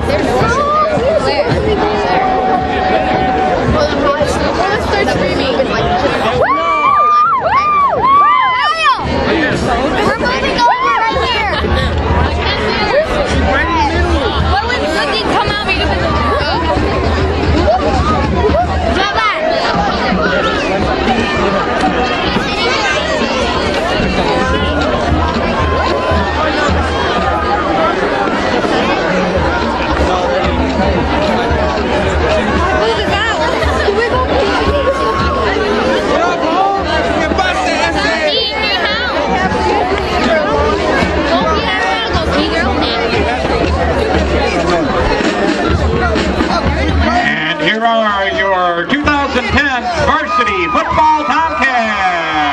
Here are your 2010 Varsity Football Tomcats.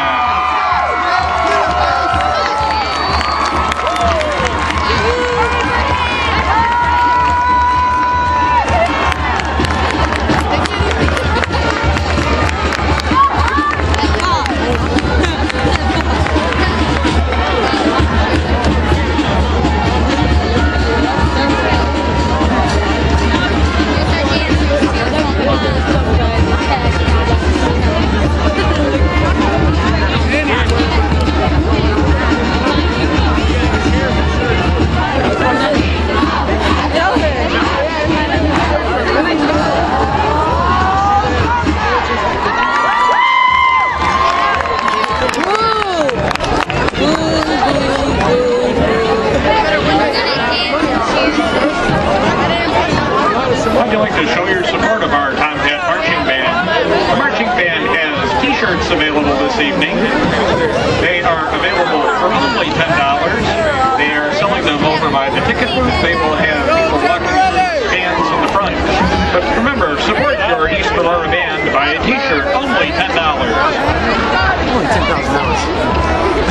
How'd you like to show your support of our Tomcat Marching Band? The Marching Band has t-shirts available this evening. They are available for only $10. They are selling them over by the ticket booth. They will have people walking stands in the front. But remember, support your East Aurora band by a t-shirt, only $10. Only $10,000.